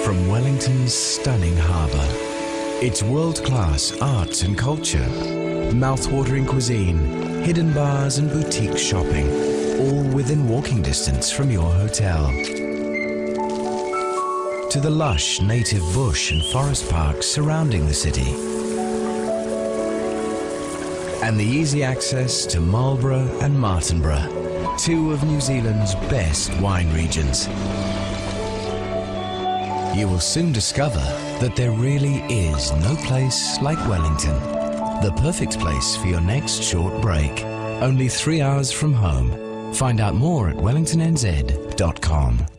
from Wellington's stunning harbour. It's world-class arts and culture, mouth-watering cuisine, hidden bars and boutique shopping, all within walking distance from your hotel. To the lush native bush and forest parks surrounding the city. And the easy access to Marlborough and Martinborough, two of New Zealand's best wine regions. You will soon discover that there really is no place like Wellington. The perfect place for your next short break. Only 3 hours from home. Find out more at wellingtonnz.com.